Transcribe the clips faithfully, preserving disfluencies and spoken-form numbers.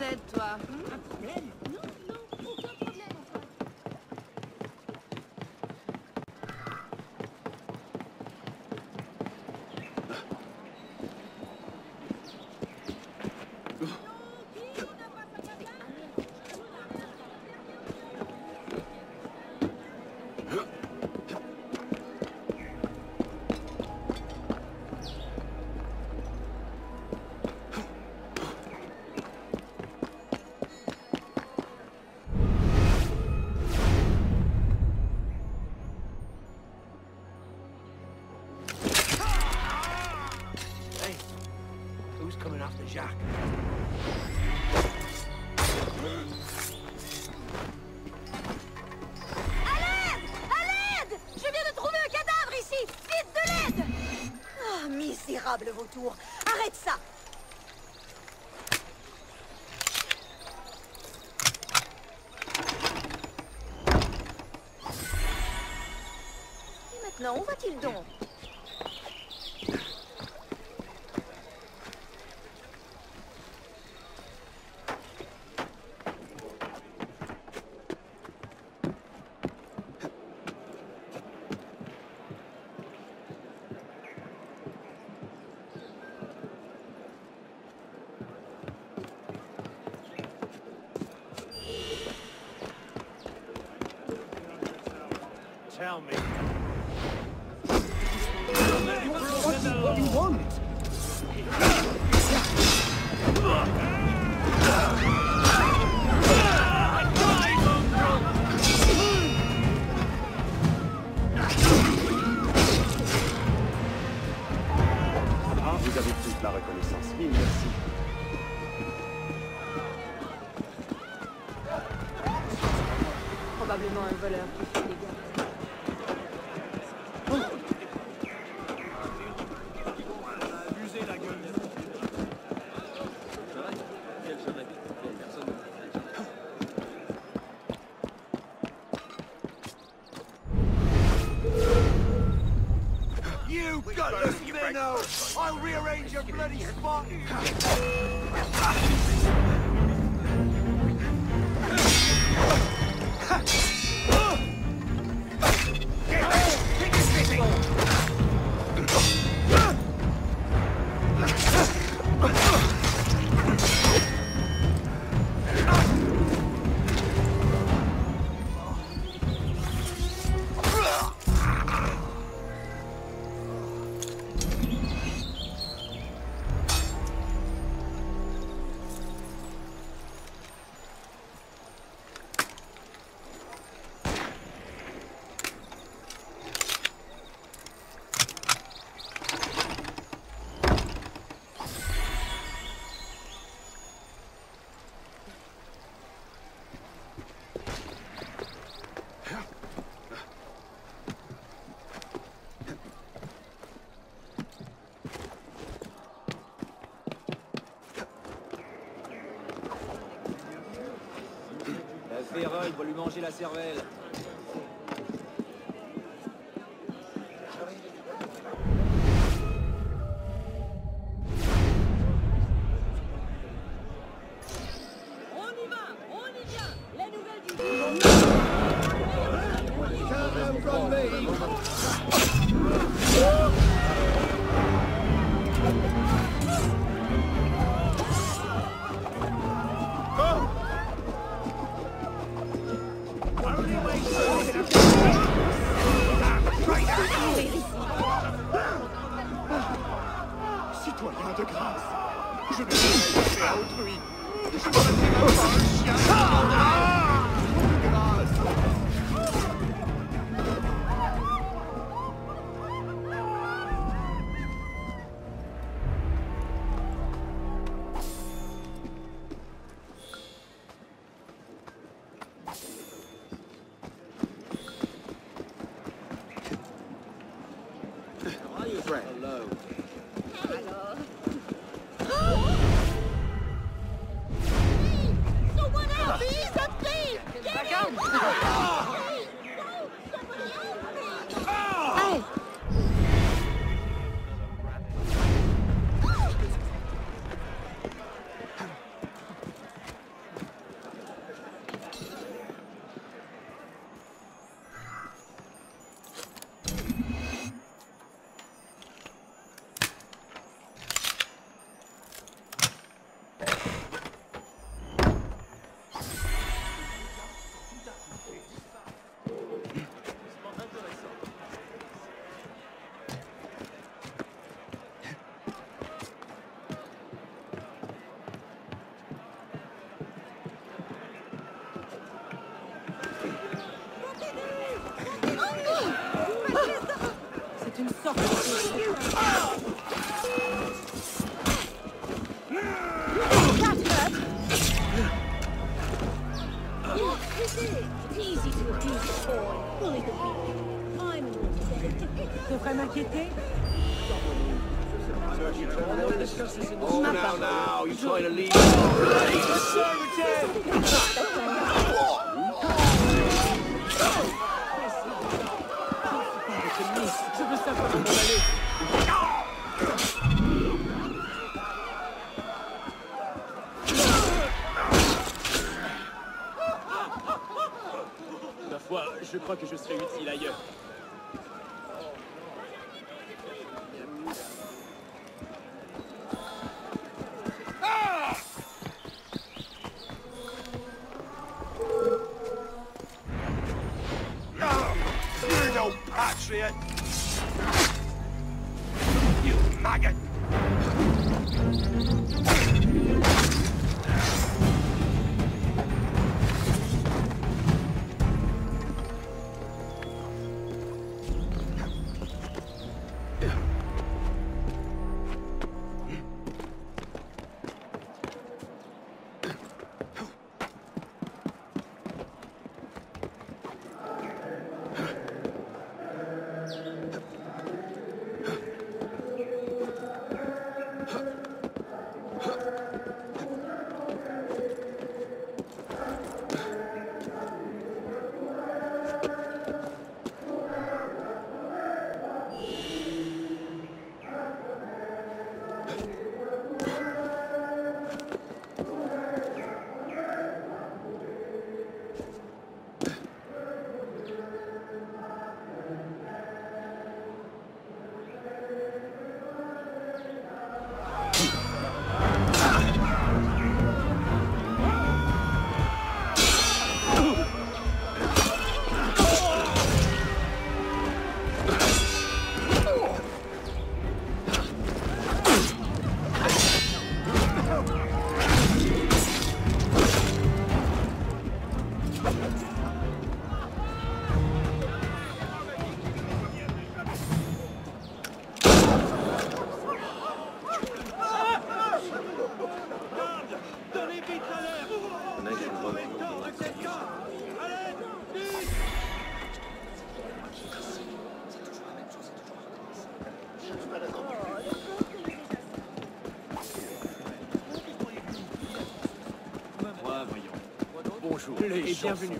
tête, toi. Un problème? Non, non, aucun problème, Antoine. Jacques. À l'aide! À l'aide! Je viens de trouver un cadavre ici! Vite, de l'aide! Oh, misérable vautour! Arrête ça! Et maintenant, où va-t-il donc? Tell me. What do you want? Vous avez toute la reconnaissance. Mille merci. Probablement un voleur qui fait des gars. You gutless minnow! I'll rearrange your bloody spot! La férolle va lui manger la cervelle. On y va! On y vient! Les nouvelles du Citoyen de grâce, je ne peux pas faire à autrui. Je ne suis pas un chien. De grâce. How are you, friend? Hello. Alors... Someone help me! He's a thief! Get him! Hey! Somebody help me! Hey! Easy to abuse a boy. Bully the weak. I'm devrait m'inquiéter. Oh, now, now, you trying to leave? Je veux savoir où aller. Ma foi, je crois que je serai utile ailleurs. You're no patriot! You maggot! Bonjour et bienvenue.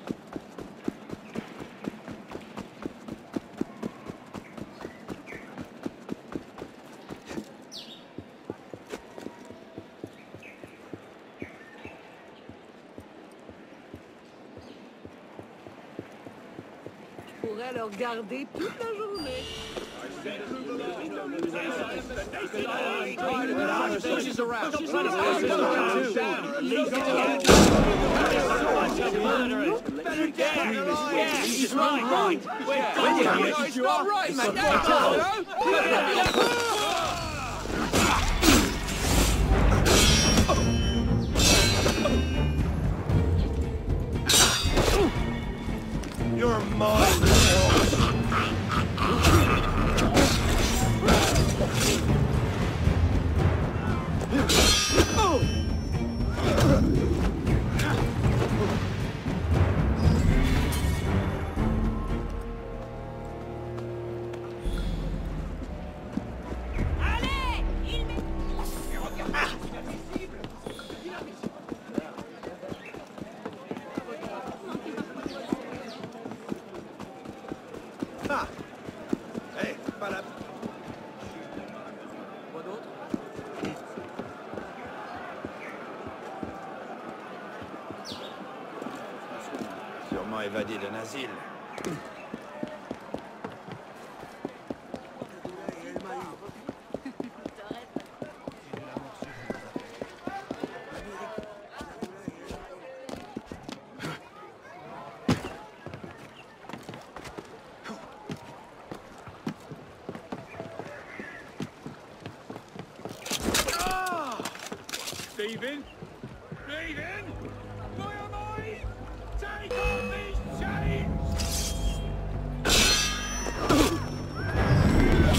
Je pourrais le regarder toute la journée. She's around. She's trying Better get Yeah, he's right. Right. He's not right, mate. You're mine! Ah! Hey, pas là. Quoi d'autre? Sûrement évadé d'un asile. Stephen? Stephen? Where am I? Take off these chains!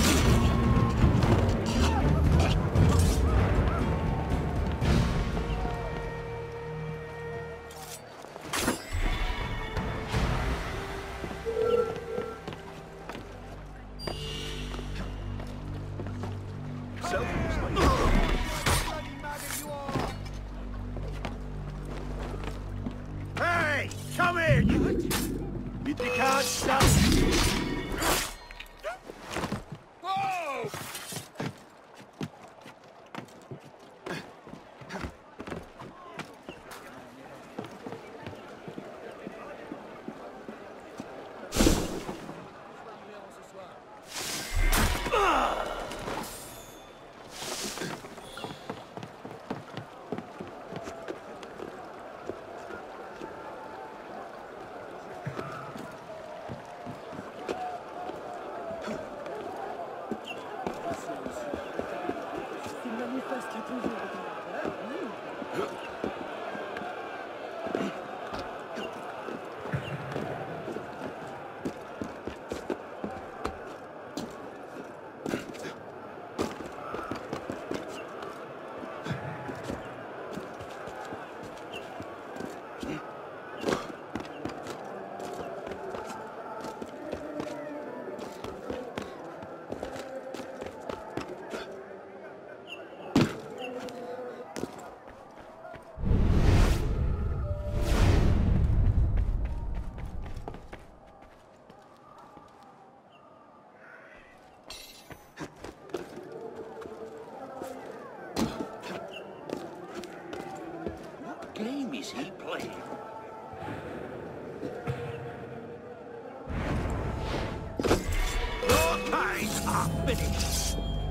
Finish.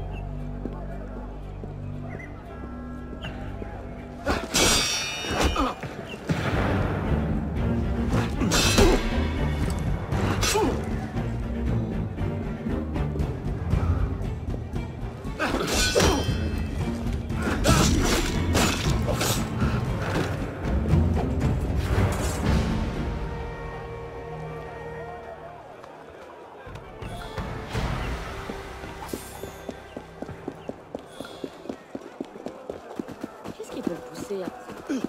Qu'est-ce qui peut le pousser à...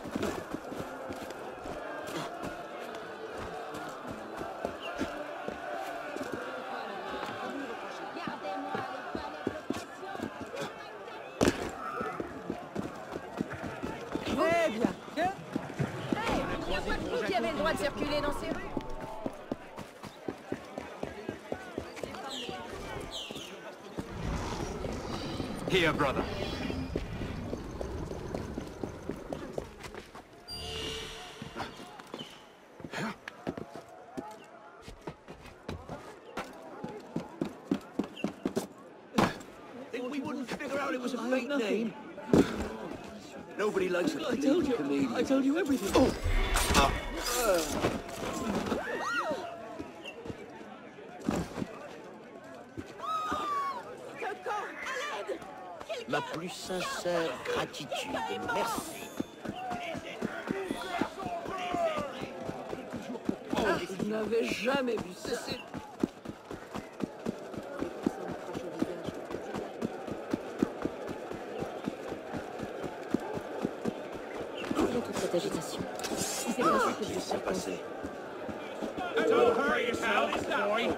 Très bien. Hey, il n'y a pas que vous qui avez le droit de circuler dans ces rues. Here, brother. Think we wouldn't figure out it was a fake name? Nobody likes a I told you. comedian. I told you everything. Oh. Ma plus sincère gratitude. Merci. Je n'avais jamais vu ça. Pourquoi toute cette agitation? Si c'est possible que je sois passé. Don't hurry yourself, boy.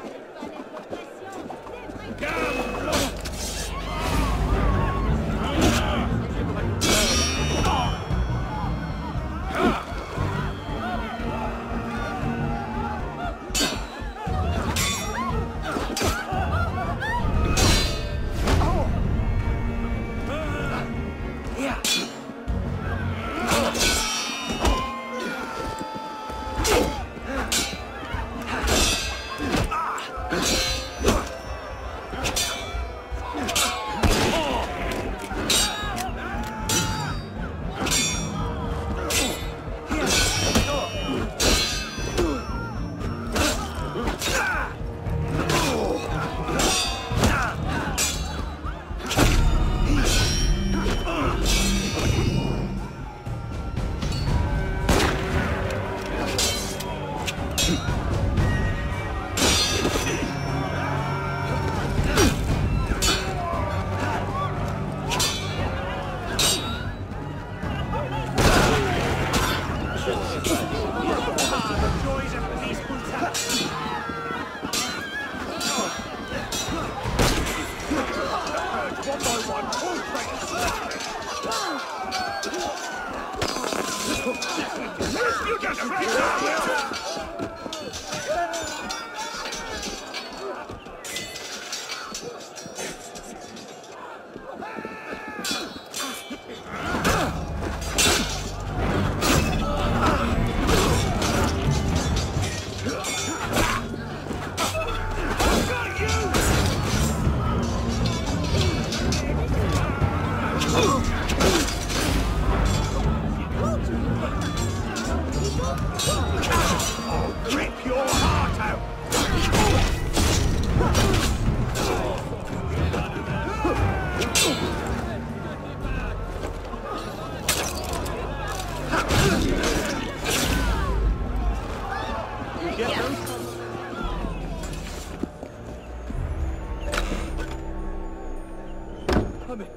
Ah mais...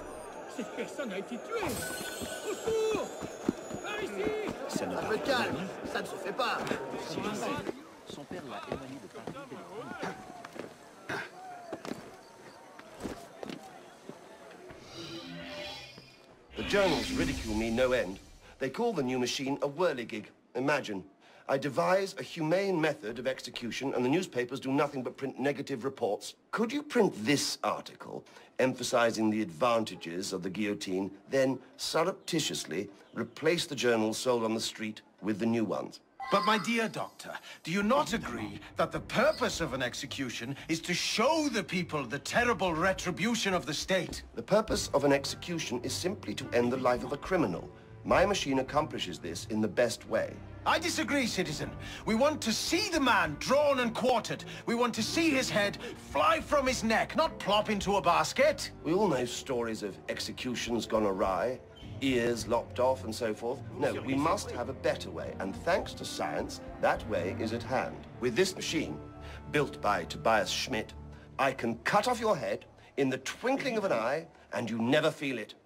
Cette personne a été tuée. Au secours! Par ici! Un peu de calme, ça ne se fait pas. Son père l'a éloigné de Paris. The journals ridicule me no end. They call the new machine a whirligig. Imagine. I devise a humane method of execution and the newspapers do nothing but print negative reports. Could you print this article, emphasizing the advantages of the guillotine, then surreptitiously replace the journals sold on the street with the new ones? But my dear doctor, do you not agree that the purpose of an execution is to show the people the terrible retribution of the state? The purpose of an execution is simply to end the life of a criminal. My machine accomplishes this in the best way. I disagree, citizen. We want to see the man drawn and quartered. We want to see his head fly from his neck, not plop into a basket. We all know stories of executions gone awry, ears lopped off and so forth. No, we must have a better way, and thanks to science, that way is at hand. With this machine, built by Tobias Schmidt, I can cut off your head in the twinkling of an eye, and you never feel it.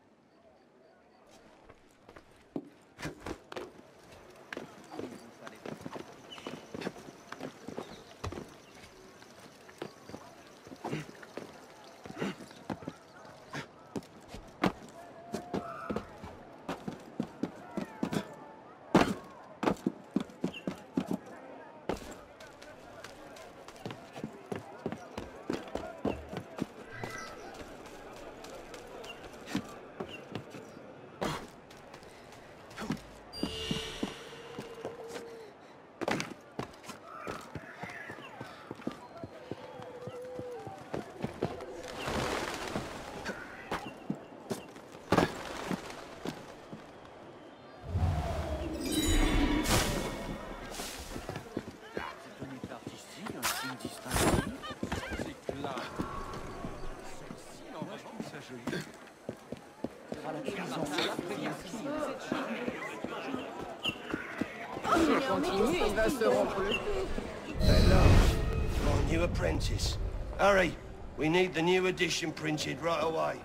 Continue, il va se rompre le Hello, my new apprentice. Hurry, we need the new edition printed right away.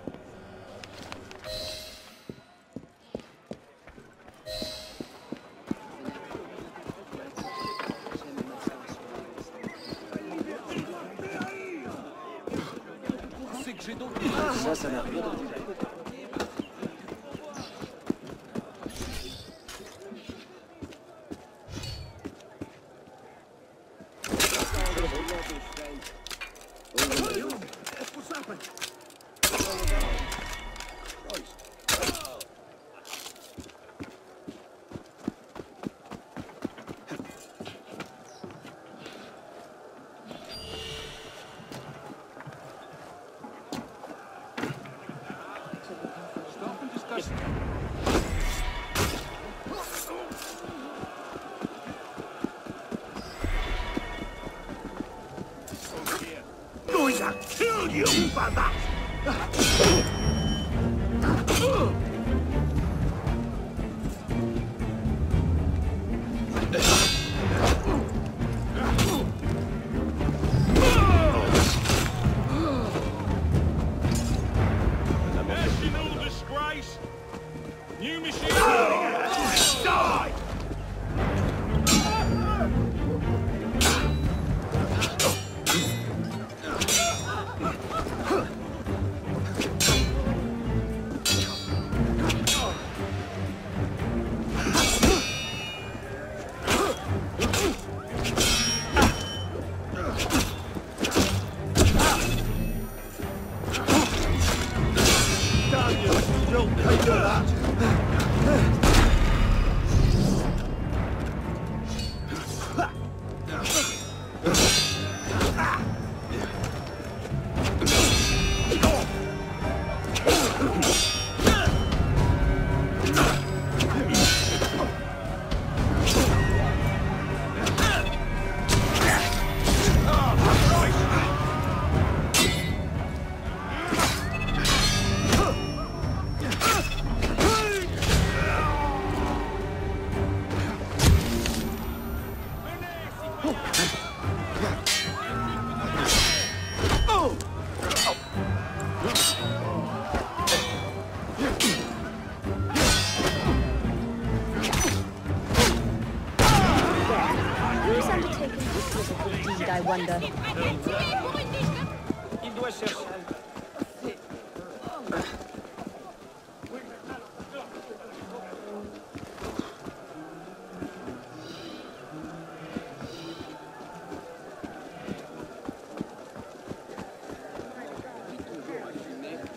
Ça, ça n'a rien de... Going to kill you for that! National disgrace! New machine! Die! I wonder. Il doit chercher.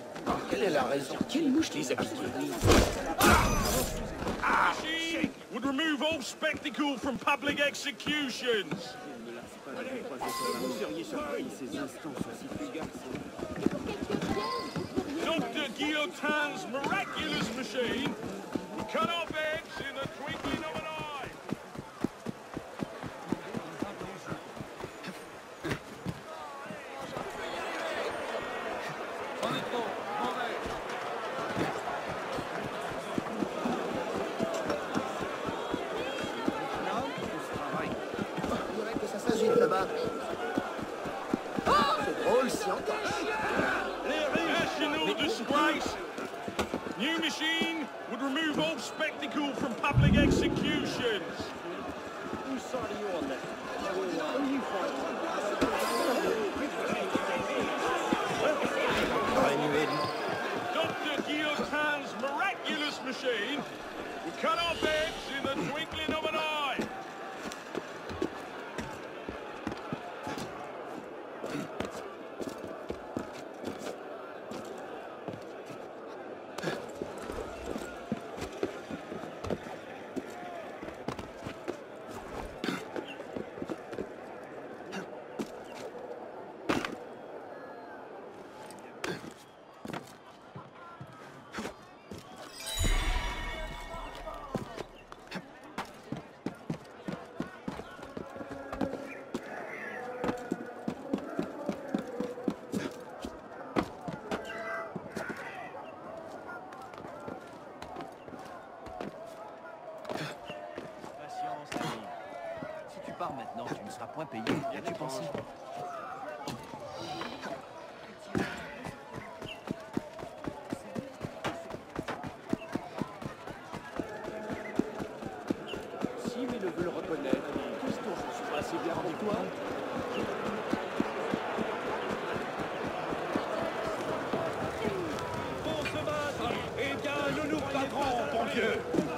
Quelle est la raison? Quelle mouche les a piqués? Machine would remove all spectacle from public executions. Doctor Guillotine's miraculous machine will cut off heads in the twinkling of an eye. Là-bas. C'est drôle, si encore. National disgrace. New machine would remove all spectacle from public executions. Whose side are you on then? Who are you fighting? Doctor Guillotine's miraculous machine will cut off heads in the twinkling of an eye. Maintenant, tu ne seras point payé. Y as-tu pensé? Si mais le veut le reconnaître, Christo, je ne suis pas assez bien avec toi. Pour se battre, eh bien, nous nous battrons, bon Dieu.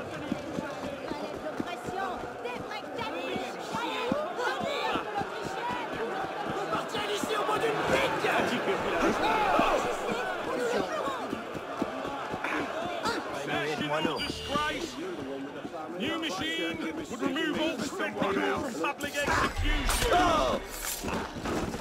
National disgrace. New machine would remove all spectacle from public execution.